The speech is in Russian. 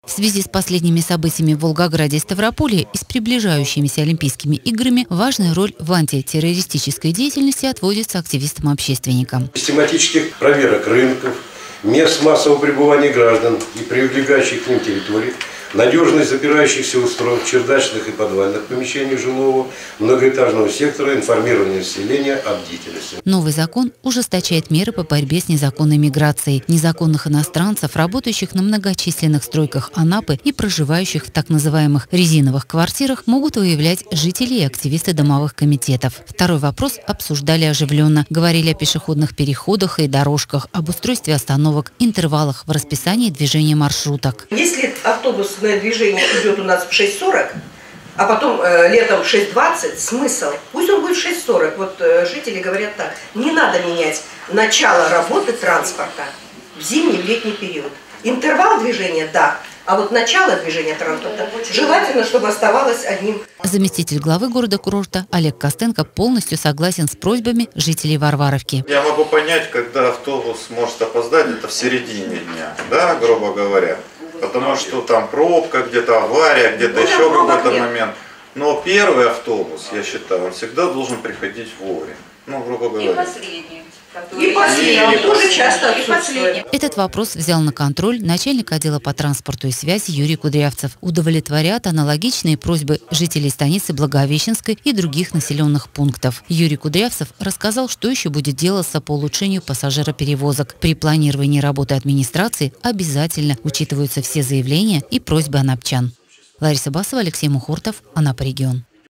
В связи с последними событиями в Волгограде и Ставрополе и с приближающимися Олимпийскими играми важная роль в антитеррористической деятельности отводится активистам-общественникам. Систематических проверок рынков, мест массового пребывания граждан и прилегающих к ним территорий, надежность запирающихся устройств чердачных и подвальных помещений жилого многоэтажного сектора, информирование населения о бдительности. Новый закон ужесточает меры по борьбе с незаконной миграцией. Незаконных иностранцев, работающих на многочисленных стройках Анапы и проживающих в так называемых резиновых квартирах, могут выявлять жители и активисты домовых комитетов. Второй вопрос обсуждали оживленно. Говорили о пешеходных переходах и дорожках, об устройстве остановок, интервалах в расписании движения маршруток. Если автобусное движение идет у нас в 6:40, а потом летом в 6:20, смысл? Пусть он будет в 6:40. Вот жители говорят так: не надо менять начало работы транспорта в зимний, в летний период. Интервал движения – да, а вот начало движения транспорта желательно, чтобы оставалось одним. Заместитель главы города-курорта Олег Костенко полностью согласен с просьбами жителей Варваровки. Я могу понять, когда автобус может опоздать, это в середине дня, да, грубо говоря. Потому что там пробка, где-то авария, где-то еще какой-то момент. Но первый автобус, я считаю, он всегда должен приходить вовремя. Ну, грубо говоря. И последний. И последний, тоже часто отсутствует. Этот вопрос взял на контроль начальник отдела по транспорту и связи Юрий Кудрявцев. Удовлетворят аналогичные просьбы жителей станицы Благовещенской и других населенных пунктов. Юрий Кудрявцев рассказал, что еще будет делаться по улучшению пассажироперевозок. При планировании работы администрации обязательно учитываются все заявления и просьбы анапчан. Лариса Басова, Алексей Мухортов, Анапа регион.